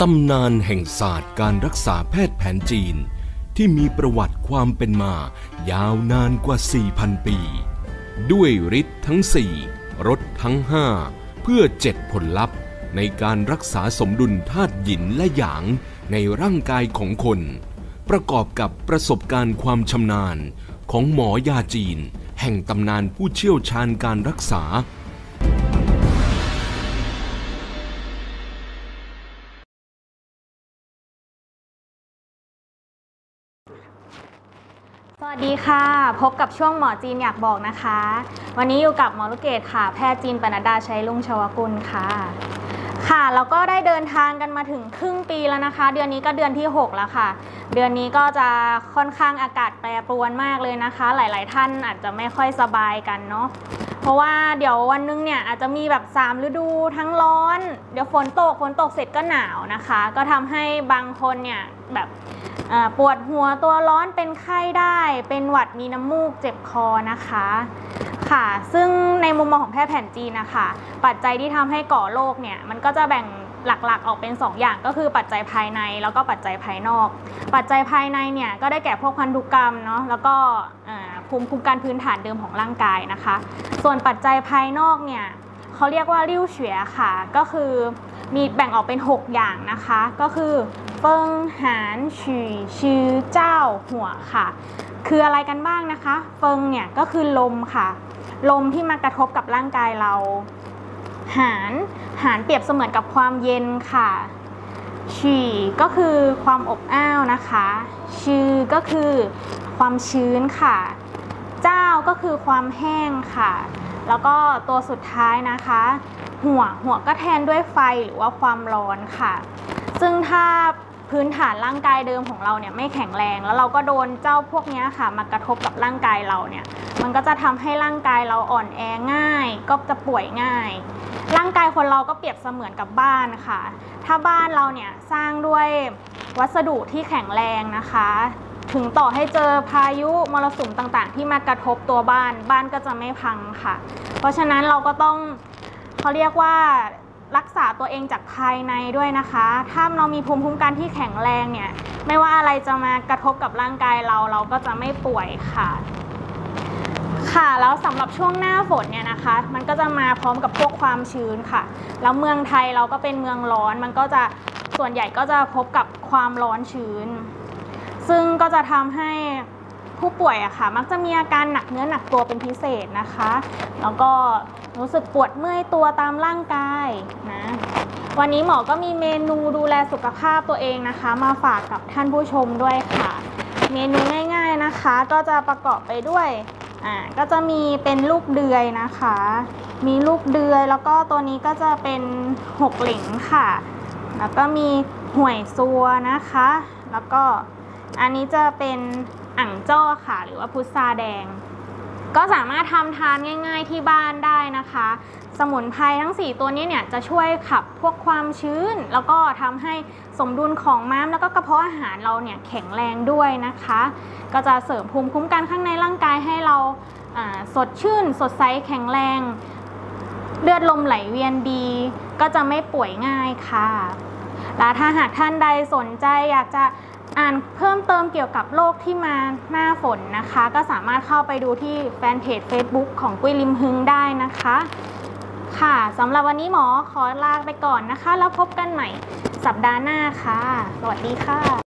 ตำนานแห่งศาสตร์การรักษาแพทย์แผนจีนที่มีประวัติความเป็นมายาวนานกว่า 4,000 ปี ด้วยฤทธิ์ทั้ง 4 รสทั้ง 5 เพื่อ 7 ผลลัพธ์ในการรักษาสมดุลธาตุหยินและหยางในร่างกายของคน ประกอบกับประสบการณ์ความชำนาญของหมอยาจีนแห่งตำนานผู้เชี่ยวชาญการรักษาสวัสดีค่ะพบกับช่วงหมอจีนอยากบอกนะคะวันนี้อยู่กับหมอลูกเกดค่ะแพทย์จีนปนัดดาชัยรุ่งชวกุลค่ะแล้วก็ได้เดินทางกันมาถึงครึ่งปีแล้วนะคะเดือนนี้ก็เดือนที่6แล้วค่ะเดือนนี้ก็จะค่อนข้างอากาศแปรปรวนมากเลยนะคะหลายๆท่านอาจจะไม่ค่อยสบายกันเนาะเพราะว่าเดี๋ยววันนึงเนี่ยอาจจะมีแบบ3ฤดูทั้งร้อนเดี๋ยวฝนตกเสร็จก็หนาวนะคะก็ทำให้บางคนเนี่ยแบบปวดหัวตัวร้อนเป็นไข้ได้เป็นหวัดมีน้ำมูกเจ็บคอนะคะซึ่งในมุมมองของแพทย์แผนจีนนะคะปัจจัยที่ทำให้ก่อโรคเนี่ยมันก็จะแบ่งหลักๆออกเป็น2อย่างก็คือปัจจัยภายในแล้วก็ปัจจัยภายนอกปัจจัยภายในเนี่ยก็ได้แก่พวกพันธุกรรมเนาะแล้วก็ภูมิคุ้มกันพื้นฐานเดิมของร่างกายนะคะส่วนปัจจัยภายนอกเนี่ยเขาเรียกว่าริ่วเฉวียค่ะก็คือมีแบ่งออกเป็น6อย่างนะคะก็คือเฟิงหานฉี่ชื่อเจ้าหัวค่ะคืออะไรกันบ้างนะคะเฟิงเนี่ยก็คือลมค่ะลมที่มากระทบกับร่างกายเราหานเปรียบเสมือนกับความเย็นค่ะฉี่ก็คือความอบอ้าวนะคะชื่อก็คือความชื้นค่ะเจ้าก็คือความแห้งค่ะแล้วก็ตัวสุดท้ายนะคะหัวก็แทนด้วยไฟหรือว่าความร้อนค่ะซึ่งถ้าพื้นฐานร่างกายเดิมของเราเนี่ยไม่แข็งแรงแล้วเราก็โดนเจ้าพวกนี้ค่ะมากระทบกับร่างกายเราเนี่ยมันก็จะทำให้ร่างกายเราอ่อนแอง่ายก็จะป่วยง่ายร่างกายคนเราก็เปรียบเสมือนกับบ้านค่ะถ้าบ้านเราเนี่ยสร้างด้วยวัสดุที่แข็งแรงนะคะถึงต่อให้เจอพายุมรสุมต่างๆที่มากระทบตัวบ้านก็จะไม่พังค่ะเพราะฉะนั้นเราก็ต้องเขาเรียกว่ารักษาตัวเองจากภายในด้วยนะคะถ้าเรามีภูมิคุ้มกันที่แข็งแรงเนี่ยไม่ว่าอะไรจะมากระทบกับร่างกายเราก็จะไม่ป่วยค่ะแล้วสำหรับช่วงหน้าฝนเนี่ยนะคะมันก็จะมาพร้อมกับพวกความชื้นค่ะแล้วเมืองไทยเราก็เป็นเมืองร้อนมันก็จะส่วนใหญ่ก็จะพบกับความร้อนชื้นซึ่งก็จะทำให้ผู้ป่วยอะค่ะมักจะมีอาการหนักเนื้อหนักตัวเป็นพิเศษนะคะแล้วก็รู้สึกปวดเมื่อยตัวตามร่างกายนะวันนี้หมอก็มีเมนูดูแลสุขภาพตัวเองนะคะมาฝากกับท่านผู้ชมด้วยค่ะเมนูง่ายๆนะคะก็จะประกอบไปด้วยก็จะมีเป็นลูกเดือยนะคะมีลูกเดือยแล้วก็ตัวนี้ก็จะเป็นหกหลิงค่ะแล้วก็มีห่วยซัวนะคะแล้วก็อันนี้จะเป็นอั่งจ้อค่ะหรือว่าพุทราแดงก็สามารถทำทานง่ายๆที่บ้านได้นะคะสมุนไพรทั้ง4ตัวนี้เนี่ยจะช่วยขับพวกความชื้นแล้วก็ทำให้สมดุลของม้ามแล้วก็กระเพาะอาหารเราเนี่ยแข็งแรงด้วยนะคะก็จะเสริมภูมิคุ้มกันข้างในร่างกายให้เราสดชื่นสดใสแข็งแรงเลือดลมไหลเวียนดีก็จะไม่ป่วยง่ายค่ะและถ้าหากท่านใดสนใจอยากจะอ่านเพิ่มเติมเกี่ยวกับโรคที่มาหน้าฝนนะคะก็สามารถเข้าไปดูที่แฟนเพจ Facebook ของกุ้ยลิมฮึงได้นะคะสำหรับวันนี้หมอขอลาไปก่อนนะคะแล้วพบกันใหม่สัปดาห์หน้าค่ะสวัสดีค่ะ